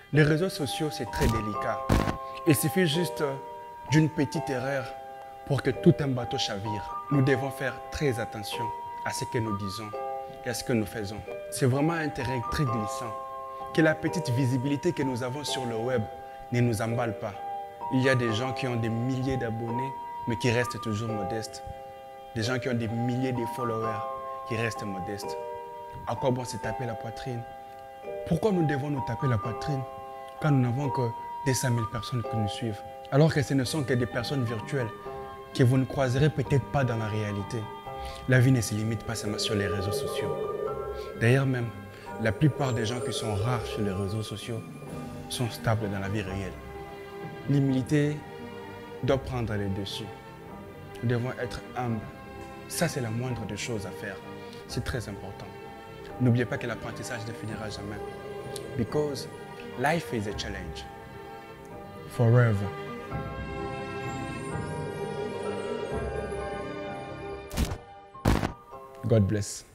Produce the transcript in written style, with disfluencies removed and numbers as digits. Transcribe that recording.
Les réseaux sociaux, c'est très délicat. Il suffit juste d'une petite erreur pour que tout un bateau chavire. Nous devons faire très attention à ce que nous disons et à ce que nous faisons. C'est vraiment un terrain très glissant. Que la petite visibilité que nous avons sur le web ne nous emballe pas. Il y a des gens qui ont des milliers d'abonnés, mais qui restent toujours modestes. Des gens qui ont des milliers de followers, qui restent modestes. À quoi bon se taper la poitrine? Pourquoi nous devons nous taper la poitrine quand nous n'avons que 200 000 personnes qui nous suivent? Alors que ce ne sont que des personnes virtuelles que vous ne croiserez peut-être pas dans la réalité. La vie ne se limite pas seulement sur les réseaux sociaux. D'ailleurs même, la plupart des gens qui sont rares sur les réseaux sociaux sont stables dans la vie réelle. L'humilité doit prendre le dessus. Nous devons être humbles. Ça, c'est la moindre des choses à faire. C'est très important. N'oubliez pas que l'apprentissage ne finira jamais. Because life is a challenge. Forever. God bless.